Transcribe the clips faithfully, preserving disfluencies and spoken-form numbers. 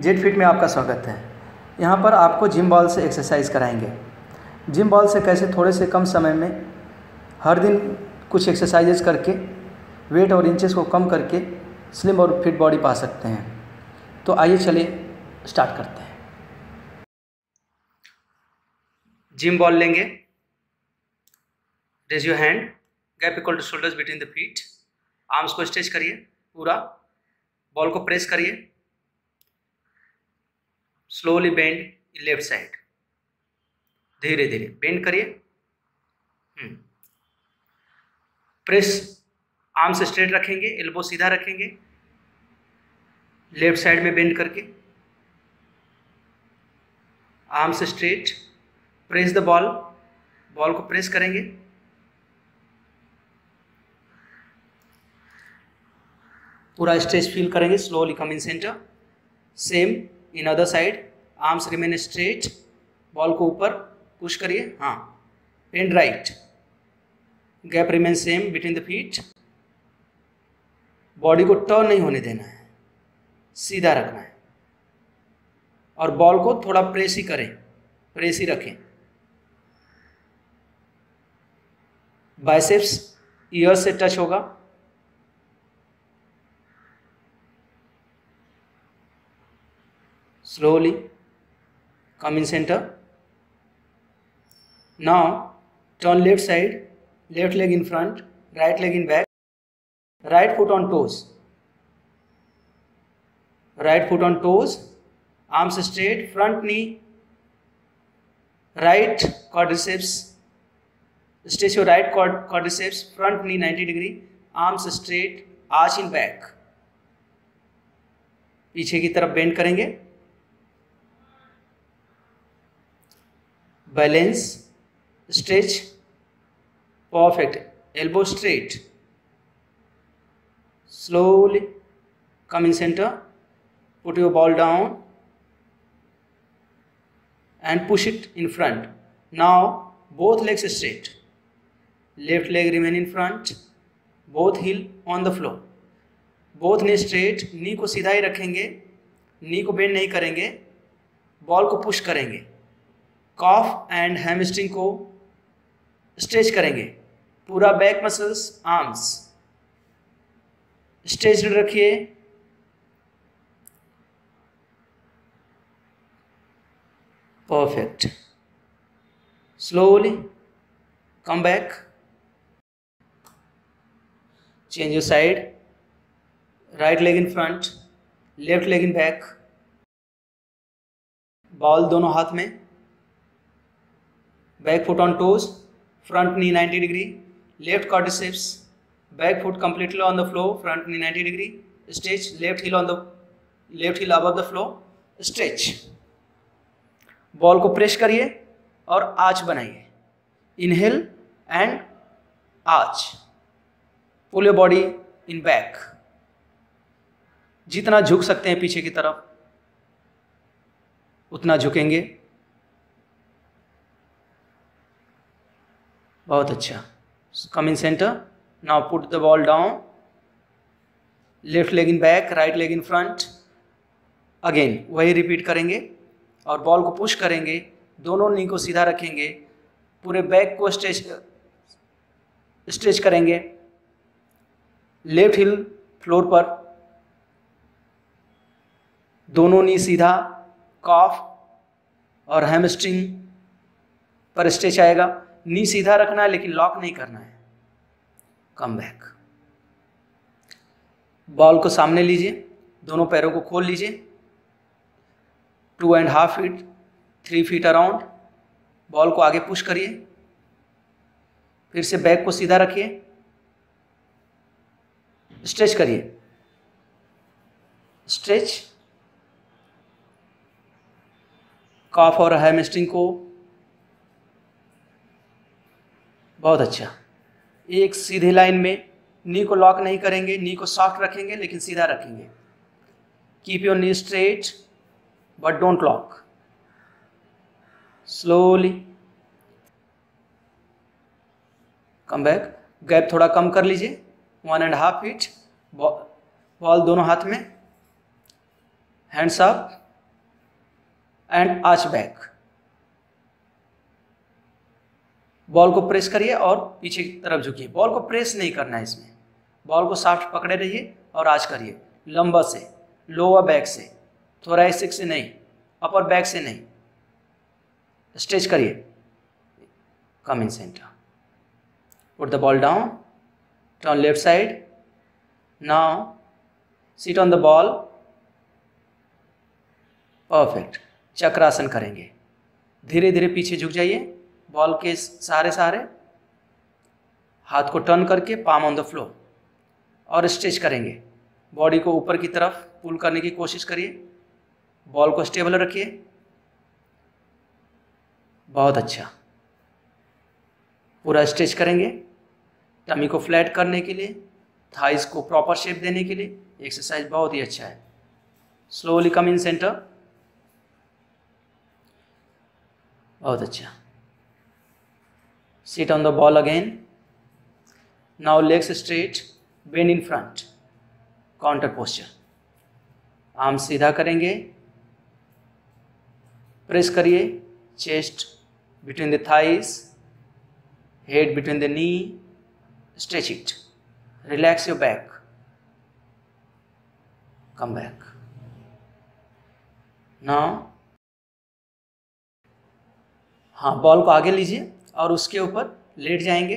Z fit में आपका स्वागत है। यहाँ पर आपको जिम बॉल से एक्सरसाइज कराएंगे। जिम बॉल से कैसे थोड़े से कम समय में हर दिन कुछ एक्सरसाइजेस करके वेट और इंचेस को कम करके स्लिम और फिट बॉडी पा सकते हैं। तो आइए चलिए स्टार्ट करते हैं। जिम बॉल लेंगे, raise your hand, gap equal to shoulders between the feet, arms को स्ट्रेच करिए, पूरा बॉल को प्रेस करिए, स्लोली बेंड लेफ्ट साइड, धीरे धीरे बेंड करिए, प्रेस, आर्म्स स्ट्रेट रखेंगे, एल्बो सीधा रखेंगे, लेफ्ट साइड में बेंड करके, arms straight, press the ball, ball को प्रेस करेंगे, पूरा स्ट्रेच फील करेंगे, slowly come in centre, same in other side, arms remain straight, ball को ऊपर पुश करिए, हाँ, bend right, gap remain same between the feet, body को turn नहीं होने देना है, सीधा रखना है और बॉल को थोड़ा प्रेस ही करें, प्रेस ही रखें। बाइसेप्स ईयर से टच होगा, slowly come in center. Now turn left side, left leg in front, right leg in back, right foot on toes, right foot on toes, arms straight, front knee, right quadriceps, stretch your right quad quadriceps, front knee ninety degree, arms straight, arch in back, पीछे की तरफ bend करेंगे, balance, stretch, perfect, elbow straight, slowly come in center, put your ball down and push it in front. Now both legs straight, left leg remain in front, both heel on the floor, both knee straight, knee को सीधा ही रखेंगे, नी को bend नहीं करेंगे, ball को push करेंगे, calf and hamstring को stretch करेंगे, पूरा बैक मसल्स, आर्म्स स्ट्रेच रखिए, perfect, slowly come back, change your side, right leg in front, left leg in back, ball दोनों हाथ में, back foot on toes, front knee ninety degree, left quadriceps, back foot completely on the floor, front knee ninety degree, stretch, left heel on the left heel above the floor, stretch, ball को press करिए और arch बनाइए, inhale and arch, pull your body in back, जितना झुक सकते हैं पीछे की तरफ उतना झुकेंगे, बहुत अच्छा, come in centre, now put the ball down, left leg in back, right leg in front, again वही रिपीट करेंगे और बॉल को पुश करेंगे, दोनों नी को सीधा रखेंगे, पूरे बैक को स्ट्रेच स्ट्रेच करेंगे, लेफ्ट हिल फ्लोर पर, दोनों नी सीधा, कॉफ और हैमस्ट्रिंग पर स्ट्रेच आएगा, नी सीधा रखना है लेकिन लॉक नहीं करना है, कम बैक, बॉल को सामने लीजिए, दोनों पैरों को खोल लीजिए, two and half feet, three feet around, ball को आगे पुश करिए, फिर से बैक को सीधा रखिए, स्ट्रेच करिए, स्ट्रेच, कॉफ और हैमस्ट्रिंग को, बहुत अच्छा, एक सीधे लाइन में, नी को लॉक नहीं करेंगे, नी को सॉफ्ट रखेंगे लेकिन सीधा रखेंगे, keep your knee straight but don't lock, slowly come back, gap थोड़ा कम कर लीजिए, one and half feet, ball दोनों हाथ में, hands up, and arch back. Ball को प्रेस करिए और पीछे की तरफ झुकिए। बॉल को प्रेस नहीं करना है इसमें, बॉल को सॉफ्ट पकड़े रहिए और आर्च करिए, लंबा से, लोअर बैक से, थोरैसिक से नहीं, अपर बैक से नहीं, स्ट्रेच करिए, come in centre, put the ball down, turn left side, now sit on the ball, perfect. Chakrasana करेंगे, धीरे धीरे पीछे झुक जाइए, बॉल के सहारे सहारे, हाथ को टर्न करके पाम ऑन द फ्लोर और स्ट्रेच करेंगे। बॉडी को ऊपर की तरफ पुल करने की कोशिश करिए, बॉल को स्टेबल रखिए, बहुत अच्छा। पूरा स्ट्रेच करेंगे, टमी को फ्लैट करने के लिए, थाइस को प्रॉपर शेप देने के लिए एक्सरसाइज बहुत ही अच्छा है। स्लोली कम इन सेंटर, बहुत अच्छा। Sit on the ball again, now legs straight, bend in front, counter posture. Arm सीधा करेंगे, प्रेस करिए, chest between the thighs, head between the knee, stretch it, relax your back, come back. Now हाँ, ball को आगे लीजिए और उसके ऊपर लेट जाएंगे,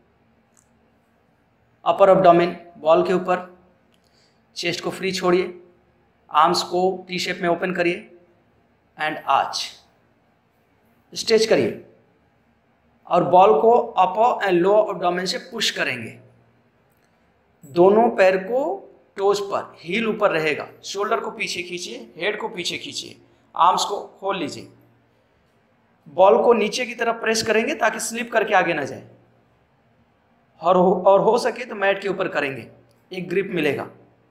अपर एब्डोमेन बॉल के ऊपर, चेस्ट को फ्री छोड़िए, आर्म्स को टी शेप में ओपन करिए एंड आर्च, स्ट्रेच करिए और बॉल को अपर एंड लोअर एब्डोमेन से पुश करेंगे। दोनों पैर को टोज पर, हील ऊपर रहेगा, शोल्डर को पीछे खींचिए, हेड को पीछे खींचिए, आर्म्स को खोल लीजिए, बॉल को नीचे की तरफ प्रेस करेंगे ताकि स्लिप करके आगे ना जाए, और हो, और हो सके तो मैट के ऊपर करेंगे, एक ग्रिप मिलेगा।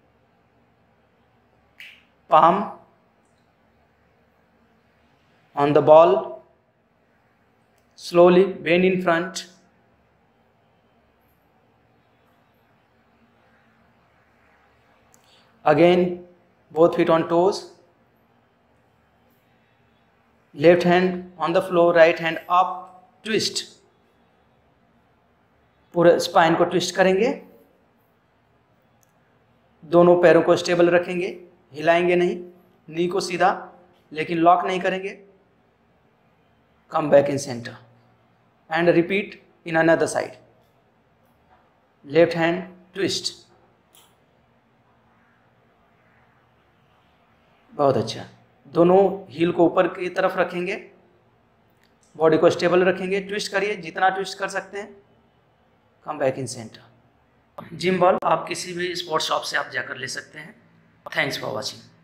Palm on the ball, slowly bend in front, again both feet on toes, left hand on the floor, right hand up, twist, पूरे स्पाइन को ट्विस्ट करेंगे, दोनों पैरों को स्टेबल रखेंगे, हिलाएंगे नहीं, नी को सीधा लेकिन लॉक नहीं करेंगे, come back in center and repeat in another side, left hand twist, बहुत अच्छा। दोनों हील को ऊपर की तरफ रखेंगे, बॉडी को स्टेबल रखेंगे, ट्विस्ट करिए जितना ट्विस्ट कर सकते हैं, come back in centre. Gym ball आप किसी भी स्पोर्ट्स शॉप से आप जाकर ले सकते हैं। Thanks for watching.